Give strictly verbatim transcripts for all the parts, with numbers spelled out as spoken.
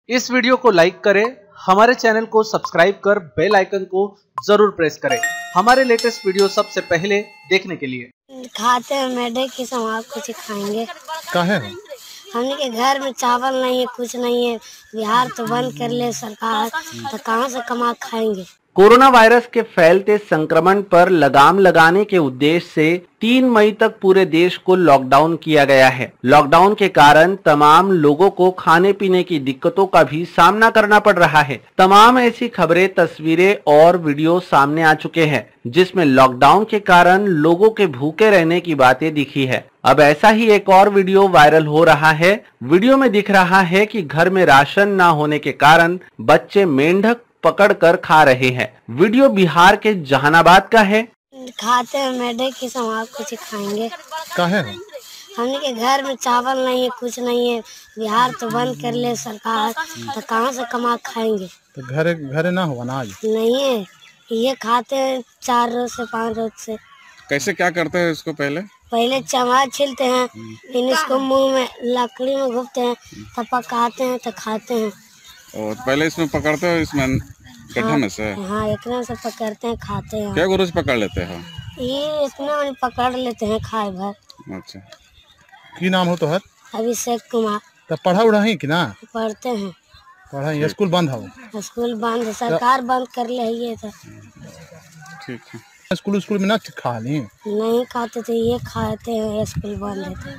इस वीडियो को लाइक करें, हमारे चैनल को सब्सक्राइब कर बेल आइकन को जरूर प्रेस करें हमारे लेटेस्ट वीडियो सबसे पहले देखने के लिए। खाते हैं मैडे की समाज कुछ खाएंगे। काहे हमने के घर में चावल नहीं है, कुछ नहीं है। बिहार तो बंद कर ले सरकार, तो कहाँ से कमा खाएंगे। कोरोना वायरस के फैलते संक्रमण पर लगाम लगाने के उद्देश्य से तीन मई तक पूरे देश को लॉकडाउन किया गया है। लॉकडाउन के कारण तमाम लोगों को खाने पीने की दिक्कतों का भी सामना करना पड़ रहा है। तमाम ऐसी खबरें, तस्वीरें और वीडियो सामने आ चुके हैं जिसमें लॉकडाउन के कारण लोगों के भूखे रहने की बातें दिखी है। अब ऐसा ही एक और वीडियो वायरल हो रहा है। वीडियो में दिख रहा है कि घर में राशन न होने के कारण बच्चे मेंढक पकड़कर खा रहे हैं। वीडियो बिहार के जहानाबाद का है। खाते हैं मैडे की समाज कुछ खाएंगे। काहे हमने के घर में चावल नहीं है, कुछ नहीं है। बिहार तो बंद कर ले सरकार, तो कहाँ से कमा खाएंगे। तो घरे घरे ना हो अनाज नहीं है, ये खाते हैं चार रोज से पाँच रोज से। कैसे क्या करते हैं इसको? पहले पहले चमार छिलते हैं, फिर इसको मुंह में लकड़ी में घुपते हैं, तब पकाते हैं तो खाते हैं। और पहले इसमें पकड़ते हो, इसमें गड्ढा हाँ, में से हाँ इतना से पकड़ते हैं, खाते हैं। क्या रोज पकड़ लेते हो? ये इतना में पकड़ लेते हैं खाए भर। अच्छा, की नाम हो तो हर अभिषेक कुमार। तब पढ़ा उड़ा ही कि ना? पढ़ते हैं। पढ़ा ही, स्कूल बंद हो? स्कूल बंद, सरकार बंद कर ले है तो। ठीक है। स्कूल स्कूल में ना खा ली? नहीं खाते थे, ये खाते हैं, स्कूल बंद है तो।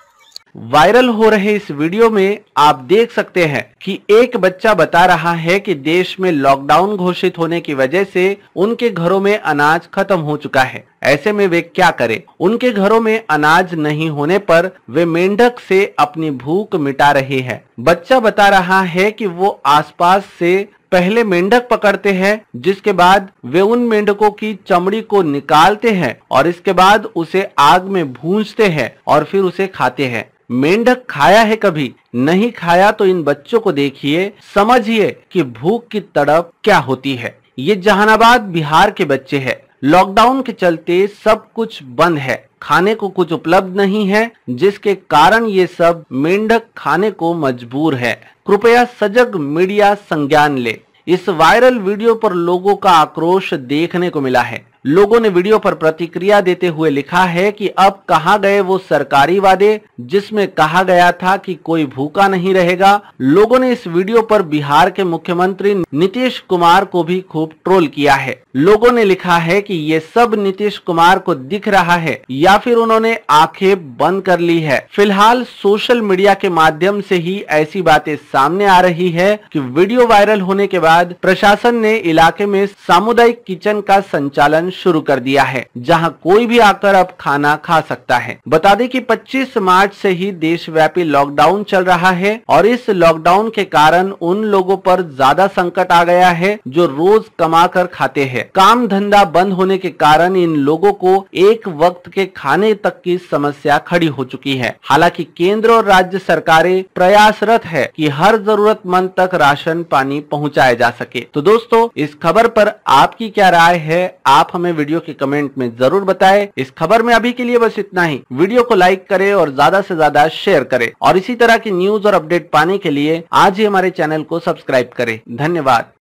वायरल हो रहे इस वीडियो में आप देख सकते हैं कि एक बच्चा बता रहा है कि देश में लॉकडाउन घोषित होने की वजह से उनके घरों में अनाज खत्म हो चुका है। ऐसे में वे क्या करें? उनके घरों में अनाज नहीं होने पर वे मेंढक से अपनी भूख मिटा रहे हैं। बच्चा बता रहा है कि वो आसपास से पहले मेंढक पकड़ते हैं, जिसके बाद वे उन मेंढकों की चमड़ी को निकालते हैं और इसके बाद उसे आग में भूंजते हैं और फिर उसे खाते हैं। मेंढक खाया है कभी? नहीं खाया तो इन बच्चों को देखिए, समझिए कि भूख की तड़प क्या होती है। ये जहानाबाद बिहार के बच्चे हैं। लॉकडाउन के चलते सब कुछ बंद है, खाने को कुछ उपलब्ध नहीं है, जिसके कारण ये सब मेंढक खाने को मजबूर है। कृपया सजग मीडिया संज्ञान ले। इस वायरल वीडियो पर लोगों का आक्रोश देखने को मिला है। लोगों ने वीडियो पर प्रतिक्रिया देते हुए लिखा है कि अब कहाँ गए वो सरकारी वादे जिसमें कहा गया था कि कोई भूखा नहीं रहेगा। लोगों ने इस वीडियो पर बिहार के मुख्यमंत्री नीतीश कुमार को भी खूब ट्रोल किया है। लोगों ने लिखा है कि ये सब नीतीश कुमार को दिख रहा है या फिर उन्होंने आंखें बंद कर ली है। फिलहाल सोशल मीडिया के माध्यम से ही ऐसी बातें सामने आ रही है कि वीडियो वायरल होने के बाद प्रशासन ने इलाके में सामुदायिक किचन का संचालन शुरू कर दिया है, जहां कोई भी आकर अब खाना खा सकता है। बता दें कि पच्चीस मार्च से ही देशव्यापी लॉकडाउन चल रहा है और इस लॉकडाउन के कारण उन लोगों पर ज्यादा संकट आ गया है जो रोज कमा कर खाते हैं। काम धंधा बंद होने के कारण इन लोगों को एक वक्त के खाने तक की समस्या खड़ी हो चुकी है। हालांकि केंद्र और राज्य सरकारें प्रयासरत है कि हर जरूरतमंद तक राशन पानी पहुंचाया जा सके। तो दोस्तों, इस खबर पर आपकी क्या राय है? आप हमें वीडियो के कमेंट में जरूर बताएं। इस खबर में अभी के लिए बस इतना ही। वीडियो को लाइक करें और ज्यादा से ज्यादा शेयर करें और इसी तरह की न्यूज और अपडेट पाने के लिए आज ही हमारे चैनल को सब्सक्राइब करें। धन्यवाद।